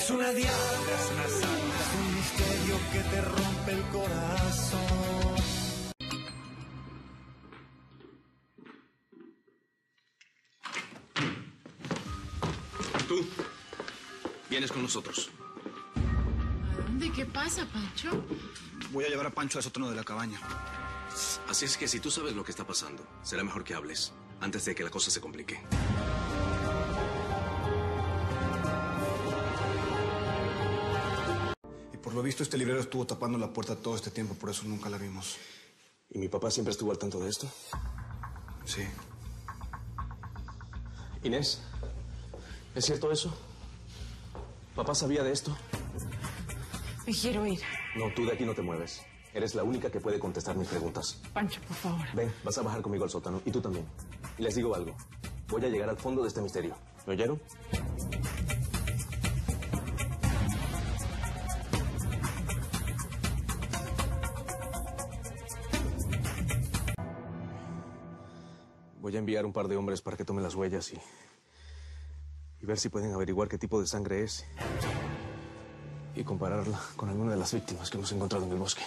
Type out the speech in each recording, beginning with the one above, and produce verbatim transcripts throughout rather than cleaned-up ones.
Es una diabla, es una santa, es un misterio que te rompe el corazón. Tú vienes con nosotros. ¿A dónde? ¿Qué pasa, Pancho? Voy a llevar a Pancho al sótano de la cabaña. Así es que si tú sabes lo que está pasando, será mejor que hables antes de que la cosa se complique. Y por lo visto este librero estuvo tapando la puerta todo este tiempo, por eso nunca la vimos. ¿Y mi papá siempre estuvo al tanto de esto? Sí. Inés, ¿es cierto eso? ¿Papá sabía de esto? Me quiero ir. No, tú de aquí no te mueves. Eres la única que puede contestar mis preguntas. Pancho, por favor. Ven, vas a bajar conmigo al sótano, y tú también. Y les digo algo. Voy a llegar al fondo de este misterio. ¿Me oyeron? Voy a enviar un par de hombres para que tomen las huellas y... y ver si pueden averiguar qué tipo de sangre es. Y compararla con alguna de las víctimas que hemos encontrado en el bosque.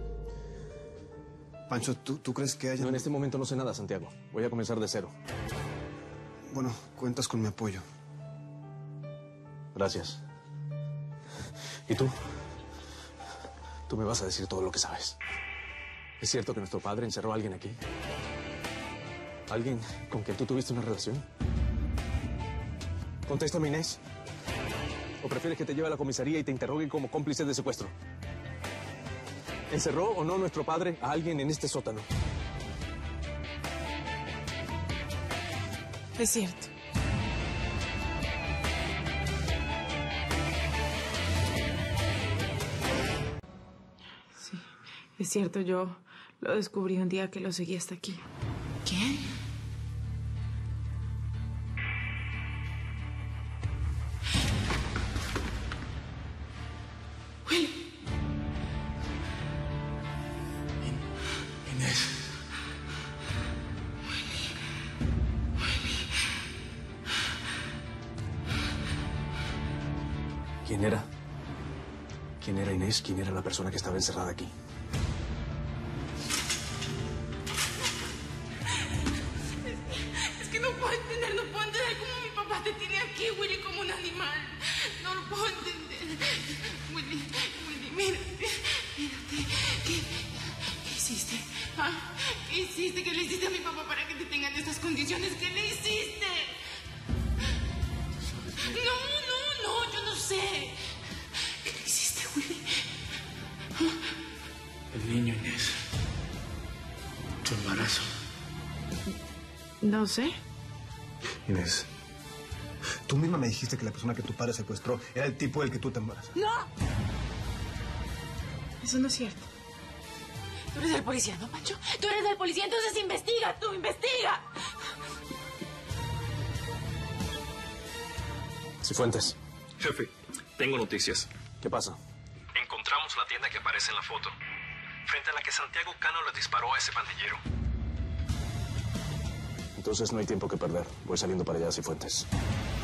Pancho, ¿tú, tú crees que haya...? No, en este momento no sé nada, Santiago. Voy a comenzar de cero. Bueno, cuentas con mi apoyo. Gracias. ¿Y tú? Tú me vas a decir todo lo que sabes. ¿Es cierto que nuestro padre encerró a alguien aquí? ¿Alguien con quien tú tuviste una relación? Contéstame, Inés. ¿O prefieres que te lleve a la comisaría y te interrogue como cómplice de secuestro? ¿Encerró o no nuestro padre a alguien en este sótano? Es cierto. Sí, es cierto. Yo lo descubrí un día que lo seguí hasta aquí. ¿Quién? ¿Quién era? ¿Quién era Inés? ¿Quién era la persona que estaba encerrada aquí? Es que no puedo entender, no puedo entender cómo mi papá te tiene aquí, Willy, como un animal. No lo puedo entender. Willy, Willy, mírate, mírate. ¿Qué, qué hiciste? ¿Ah? ¿Qué hiciste? ¿Qué le hiciste a mi papá para que te tengan estas condiciones? ¿Qué le hiciste? No, no, no, yo no sé. ¿Qué le hiciste, Willy? El niño, Inés. Tu embarazo. No sé. Inés, tú misma me dijiste que la persona que tu padre secuestró era el tipo del que tú te embarazas. ¡No! Eso no es cierto. Tú eres el policía, ¿no, Pancho? Tú eres el policía, entonces investiga, tú investiga. Cifuentes. Jefe, tengo noticias. ¿Qué pasa? Encontramos la tienda que aparece en la foto, frente a la que Santiago Cano le disparó a ese pandillero. Entonces no hay tiempo que perder. Voy saliendo para allá, Cifuentes.